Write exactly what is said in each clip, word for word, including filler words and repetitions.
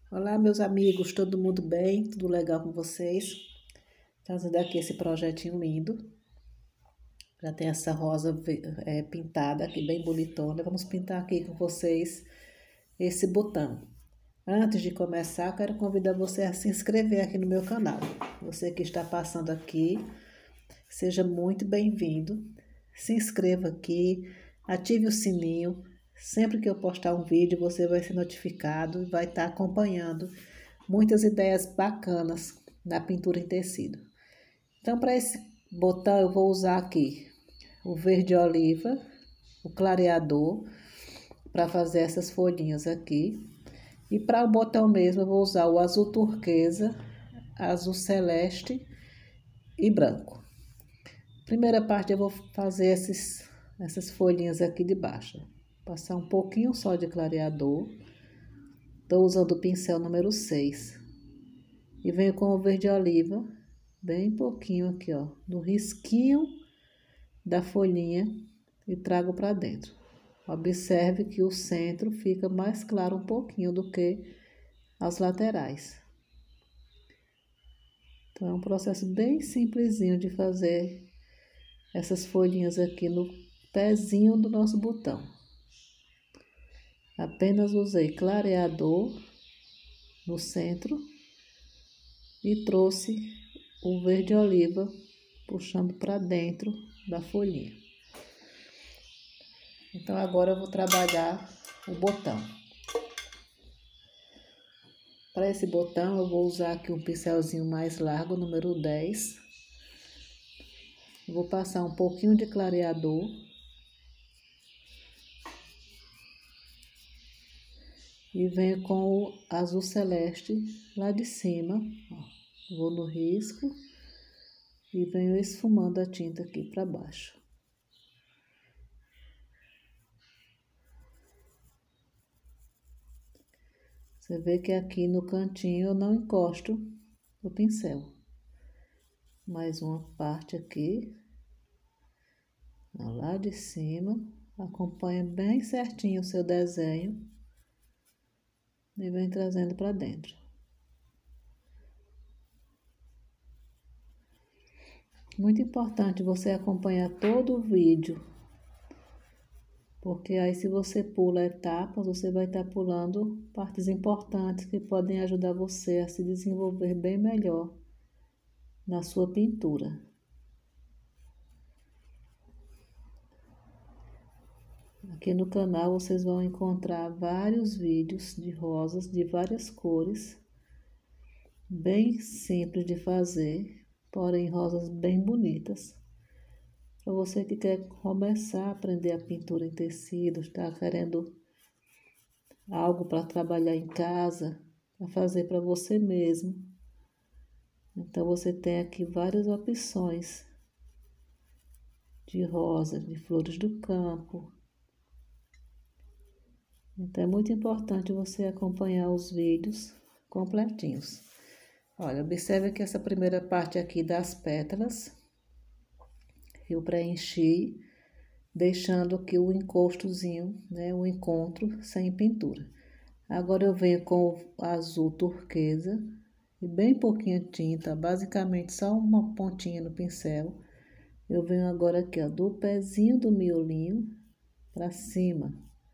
Olá, meus amigos, todo mundo bem? Tudo legal com vocês? Trazendo aqui esse projetinho lindo. Já tem essa rosa é, pintada aqui, bem bonitona. Vamos pintar aqui com vocês esse botão. Antes de começar, quero convidar você a se inscrever aqui no meu canal. Você que está passando aqui, seja muito bem-vindo. Se inscreva aqui, ative o sininho. Sempre que eu postar um vídeo, você vai ser notificado e vai estar acompanhando muitas ideias bacanas na pintura em tecido. Então, para esse botão, eu vou usar aqui o verde oliva, o clareador, para fazer essas folhinhas aqui. E para o botão mesmo, eu vou usar o azul turquesa, azul celeste e branco. Primeira parte, eu vou fazer esses, essas folhinhas aqui de baixo. Passar um pouquinho só de clareador. Estou usando o pincel número seis. E venho com o verde oliva, bem pouquinho aqui, ó, no risquinho da folhinha e trago para dentro. Observe que o centro fica mais claro um pouquinho do que as laterais. Então, é um processo bem simplesinho de fazer essas folhinhas aqui no pezinho do nosso botão. Apenas usei clareador no centro e trouxe o verde oliva puxando para dentro da folhinha. Então, agora eu vou trabalhar o botão. Para esse botão, eu vou usar aqui um pincelzinho mais largo, número dez. Vou passar um pouquinho de clareador. E venho com o azul celeste lá de cima, ó. Vou no risco e venho esfumando a tinta aqui para baixo. Você vê que aqui no cantinho eu não encosto o pincel. Mais uma parte aqui, ó, lá de cima. Acompanha bem certinho o seu desenho e vem trazendo para dentro. Muito importante você acompanhar todo o vídeo, porque aí se você pula etapas, você vai estar pulando partes importantes que podem ajudar você a se desenvolver bem melhor na sua pintura. Aqui no canal vocês vão encontrar vários vídeos de rosas de várias cores, bem simples de fazer, porém rosas bem bonitas. Para você que quer começar a aprender a pintura em tecido, está querendo algo para trabalhar em casa, para fazer para você mesmo. Então, você tem aqui várias opções de rosas, de flores do campo. Então, é muito importante você acompanhar os vídeos completinhos. Olha, observe que essa primeira parte aqui das pétalas, eu preenchi, deixando aqui o encostozinho, né, o encontro sem pintura. Agora eu venho com o azul turquesa e bem pouquinha tinta, basicamente só uma pontinha no pincel. Eu venho agora aqui, ó, do pezinho do miolinho para cima.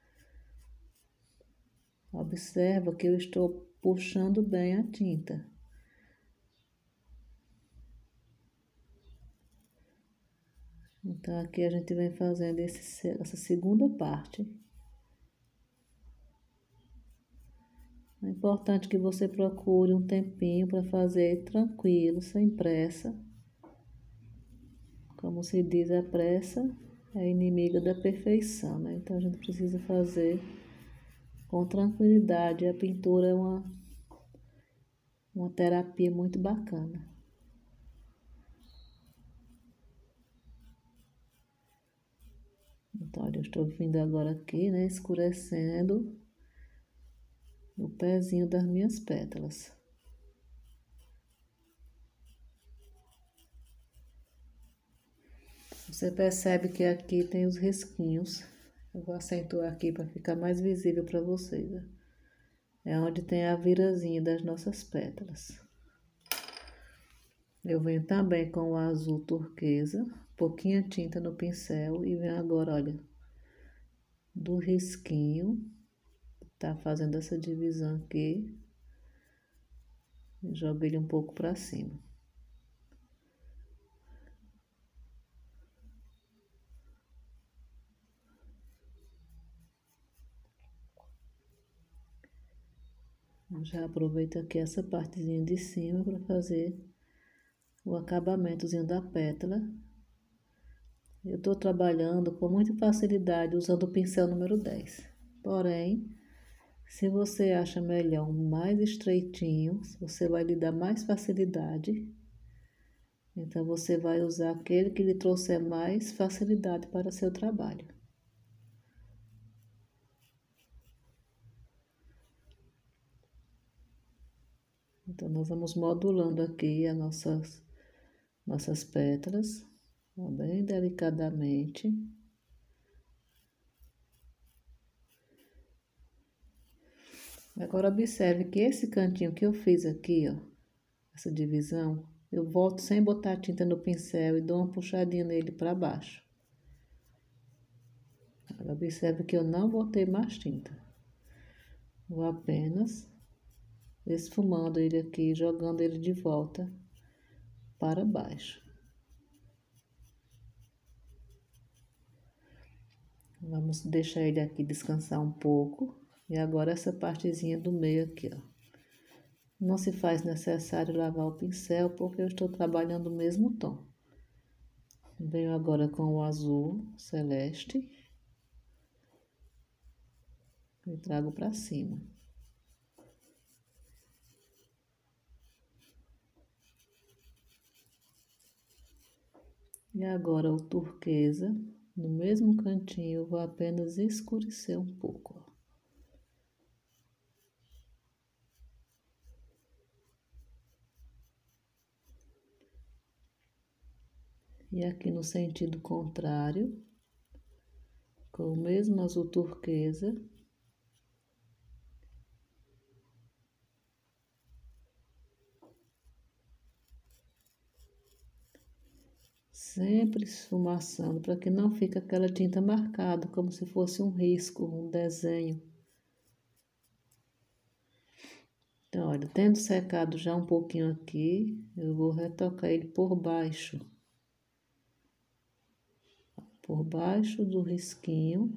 Observa que eu estou puxando bem a tinta. Então, aqui a gente vem fazendo esse, essa segunda parte. É importante que você procure um tempinho para fazer tranquilo, sem pressa. Como se diz, a pressa é inimiga da perfeição, né? Então, a gente precisa fazer com tranquilidade. A pintura é uma, uma terapia muito bacana. Então, olha, eu estou vindo agora aqui, né, escurecendo o pezinho das minhas pétalas. Você percebe que aqui tem os risquinhos. Eu vou acentuar aqui para ficar mais visível para vocês, né? É onde tem a virazinha das nossas pétalas. Eu venho também com o azul turquesa, pouquinha tinta no pincel e venho agora, olha, do risquinho, tá fazendo essa divisão aqui, jogo ele um pouco para cima. Já aproveito aqui essa partezinha de cima para fazer o acabamentozinho da pétala. Eu estou trabalhando com muita facilidade usando o pincel número dez. Porém, se você acha melhor um mais estreitinho, você vai lhe dar mais facilidade. Então, você vai usar aquele que lhe trouxer mais facilidade para seu trabalho. Então, nós vamos modulando aqui as nossas, nossas pétalas, bem delicadamente. Agora, observe que esse cantinho que eu fiz aqui, ó, essa divisão, eu volto sem botar tinta no pincel e dou uma puxadinha nele para baixo. Agora, observe que eu não botei mais tinta. Vou apenas esfumando ele aqui, jogando ele de volta para baixo. Vamos deixar ele aqui descansar um pouco. E agora essa partezinha do meio aqui, ó. Não se faz necessário lavar o pincel, porque eu estou trabalhando o mesmo tom. Venho agora com o azul celeste. E trago para cima. E agora o turquesa, no mesmo cantinho, eu vou apenas escurecer um pouco, ó. E aqui no sentido contrário, com o mesmo azul turquesa, sempre esfumaçando, para que não fique aquela tinta marcada, como se fosse um risco, um desenho. Então, olha, tendo secado já um pouquinho aqui, eu vou retocar ele por baixo. Por baixo do risquinho.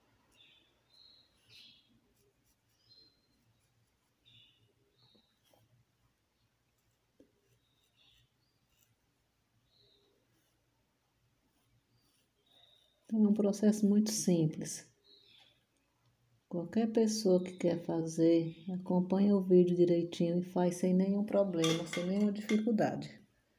Então, é um processo muito simples. Qualquer pessoa que quer fazer, acompanha o vídeo direitinho e faz sem nenhum problema, sem nenhuma dificuldade.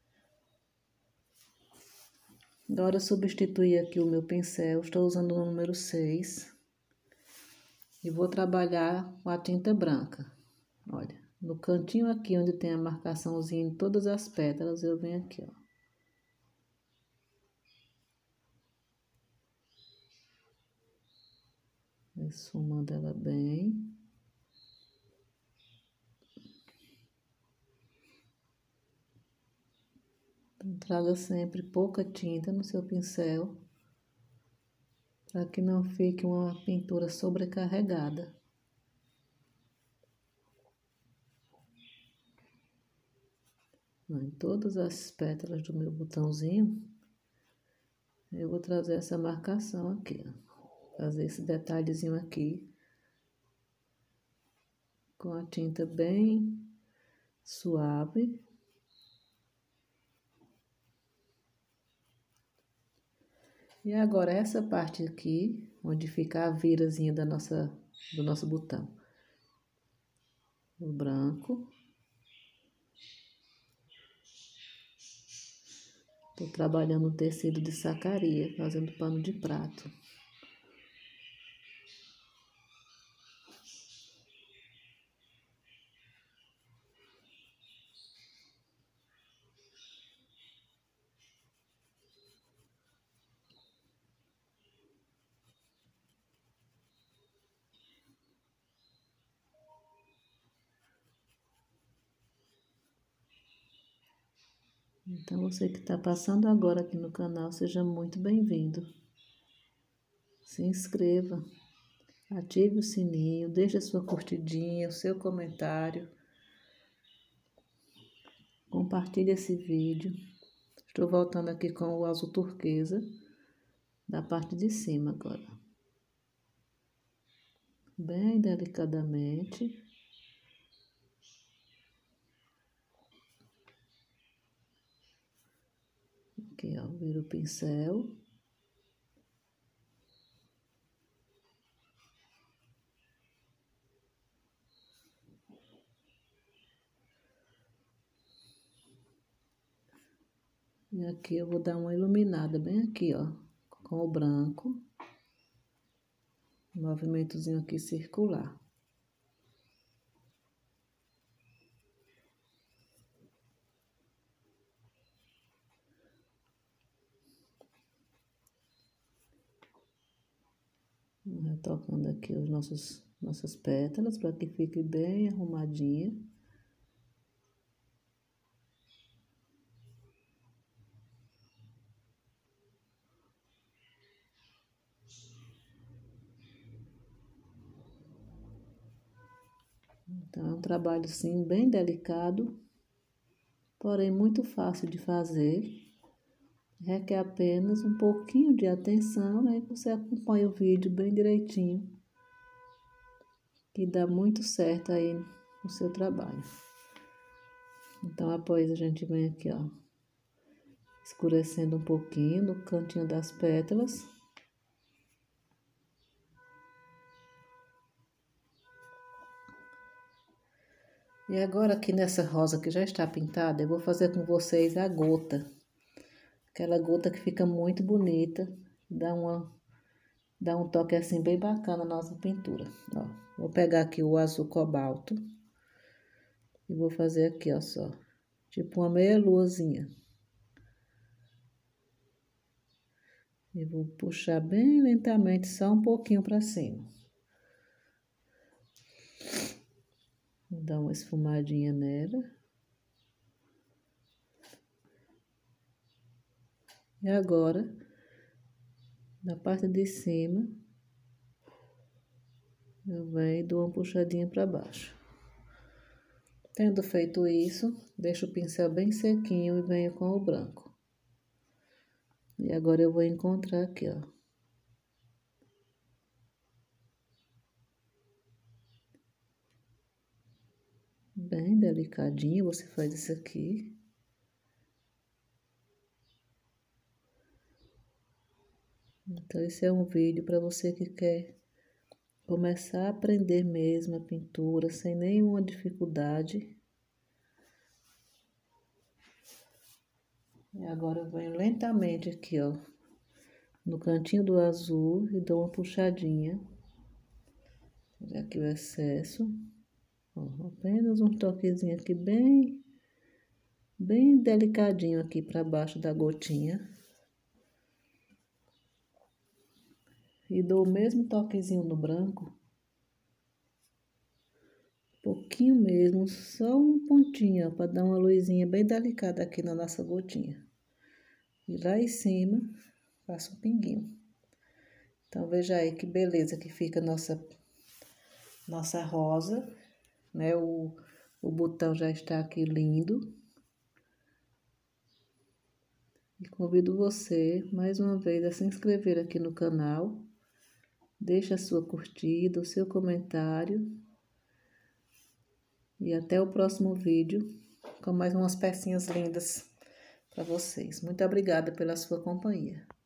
Agora eu substituí aqui o meu pincel, estou usando o número seis. E vou trabalhar com a tinta branca. Olha, no cantinho aqui onde tem a marcaçãozinha em todas as pétalas, eu venho aqui, ó. Esfumando ela bem. Então, traga sempre pouca tinta no seu pincel, para que não fique uma pintura sobrecarregada. Em todas as pétalas do meu botãozinho, eu vou trazer essa marcação aqui, ó. Fazer esse detalhezinho aqui, com a tinta bem suave. E agora essa parte aqui, onde fica a virazinha da nossa, do nosso botão. O branco. Tô trabalhando um tecido de sacaria, fazendo pano de prato. Então, você que está passando agora aqui no canal, seja muito bem-vindo. Se inscreva, ative o sininho, deixe a sua curtidinha, o seu comentário. Compartilhe esse vídeo. Estou voltando aqui com o azul turquesa da parte de cima agora. Bem delicadamente. Aqui, ó, vira o pincel. E aqui eu vou dar uma iluminada bem aqui, ó, com o branco. Um movimentozinho aqui circular. Retocando aqui os nossos, nossas pétalas para que fique bem arrumadinha. Então, é um trabalho, sim, bem delicado, porém muito fácil de fazer. Requer apenas um pouquinho de atenção, né? Você acompanha o vídeo bem direitinho, que dá muito certo aí no seu trabalho. Então, após a gente vem aqui, ó, escurecendo um pouquinho no cantinho das pétalas. E agora aqui nessa rosa que já está pintada, eu vou fazer com vocês a gota. Aquela gota que fica muito bonita, dá uma, dá um toque assim bem bacana na nossa pintura. Ó, vou pegar aqui o azul cobalto e vou fazer aqui, ó, só, tipo uma meia luazinha. E vou puxar bem lentamente, só um pouquinho para cima. Vou dar uma esfumadinha nela. E agora, na parte de cima, eu venho e dou uma puxadinha para baixo. Tendo feito isso, deixo o pincel bem sequinho e venho com o branco. E agora eu vou encontrar aqui, ó. Bem delicadinho, você faz isso aqui. Então, esse é um vídeo para você que quer começar a aprender mesmo a pintura sem nenhuma dificuldade. E agora eu venho lentamente aqui, ó, no cantinho do azul e dou uma puxadinha. Tirar aqui o excesso. Ó, apenas um toquezinho aqui bem, bem delicadinho aqui para baixo da gotinha. E dou o mesmo toquezinho no branco. Pouquinho mesmo, só um pontinho, para dar uma luzinha bem delicada aqui na nossa gotinha. E lá em cima, faço um pinguinho. Então, veja aí que beleza que fica nossa, nossa rosa, né? O, o botão já está aqui lindo. E convido você, mais uma vez, a se inscrever aqui no canal. Deixe a sua curtida, o seu comentário. E até o próximo vídeo, com mais umas pecinhas lindas para vocês. Muito obrigada pela sua companhia.